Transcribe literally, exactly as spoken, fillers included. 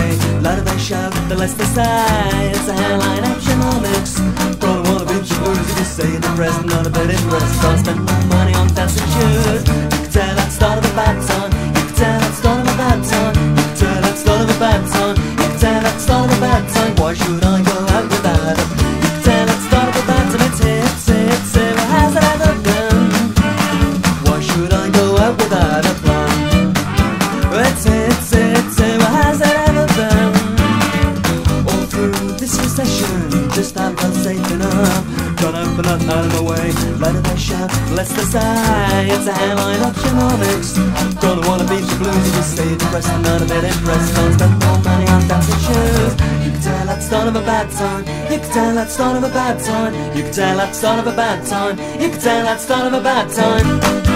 away. Louder they shout, the less they say. It's a hairline economics. Gonna wanna beat your blues if you say you're depressed, not a bit impressed. Don't spend more money on fancy shoes. You can tell that's start of a bad time. You can tell that's start of a bad time. You can tell that's start of a bad time. You can tell that's start of a bad time. Why should I go out without it? You can tell that's start of a bad time. It's hits, hits, hits. Well, has it ever been? Why should I go out without a plan? It's hits, hits, hits. Well, has it ever been? All through this recession, just have felt safe enough. Gonna open up out of my way. Louder they shout, less they say. It's a hairline economics. Gonna wanna beat the blues if you stay depressed and not a bit impressed. Don't spend more money on fancy shoes. You can tell that's start of a bad time. You can tell that's start of a bad time. You can tell that's start of a bad time. You can tell that's start of a bad time.